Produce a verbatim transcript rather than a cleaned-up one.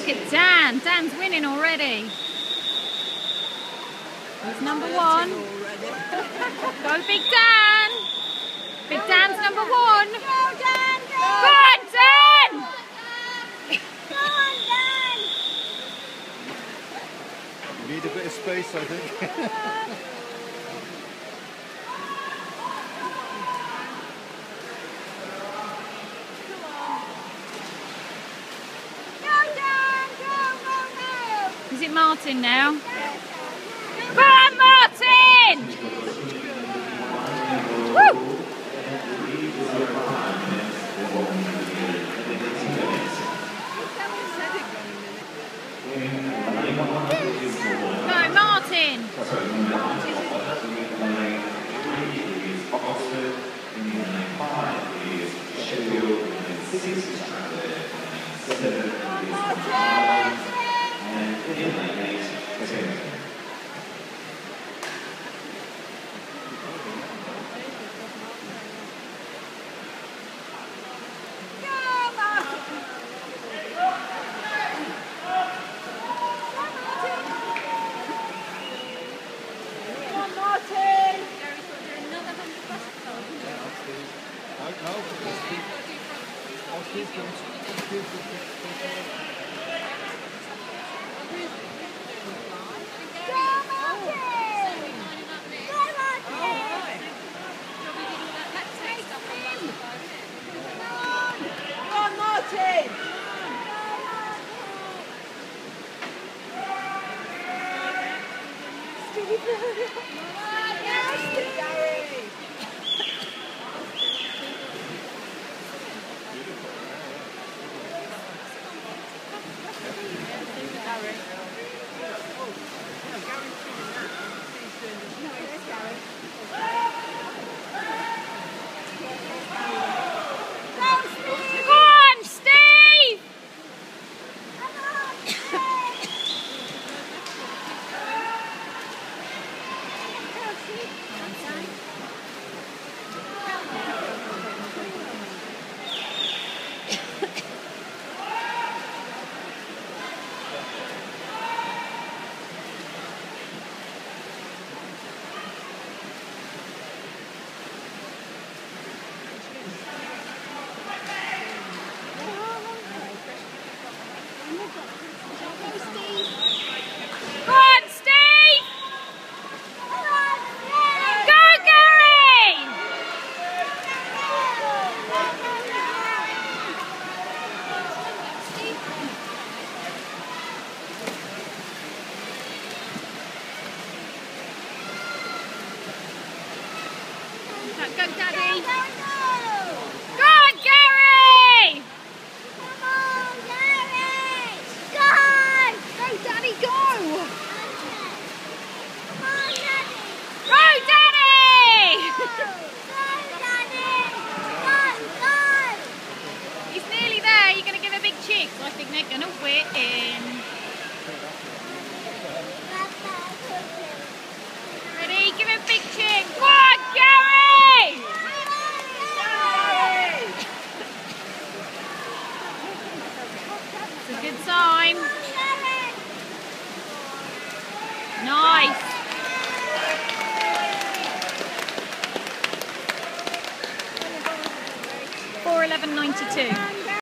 Look at Dan. Dan's winning already. He's number one. Go Big Dan. Big Dan's number one. Go Dan, go! Go on, Dan! Go on Dan! You need a bit of space, I think. Is it Martin now? Go on, Martin! Woo! No, Martin! Go, Daddy! Go, go, on, Gary! Come on, Gary! Go on! Go, Daddy, go! Come on, Daddy! Go, Daddy! Go, Daddy! Go, go! He's nearly there. You're going to give a big cheek. So I think they're going to win. Ready? Give him a big cheek. Go on, Gary! It's a good sign. Nice. four eleven ninety-two.